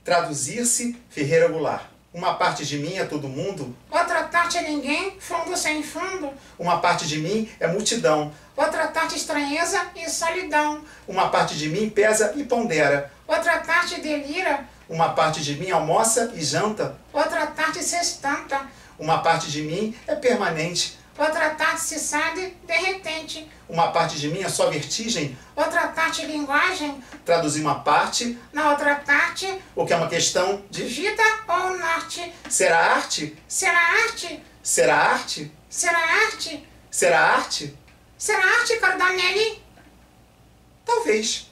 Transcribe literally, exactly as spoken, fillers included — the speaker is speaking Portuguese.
Traduzir-se Ferreira Goulart. Uma parte de mim é todo mundo. Outra parte é ninguém, fundo sem fundo. Uma parte de mim é multidão. Outra parte estranheza e solidão. Uma parte de mim pesa e pondera. Outra parte delira. Uma parte de mim almoça e janta. Outra parte se espanta. Uma parte de mim é permanente. Outra parte se sabe derretente. Uma parte de mim é só vertigem. Outra parte linguagem. Traduzir uma parte, Na outra parte, o que é uma questão de... vida ou norte. Será arte? Será arte? Será arte? Será arte? Será arte? Será arte, Cardanelli? Talvez.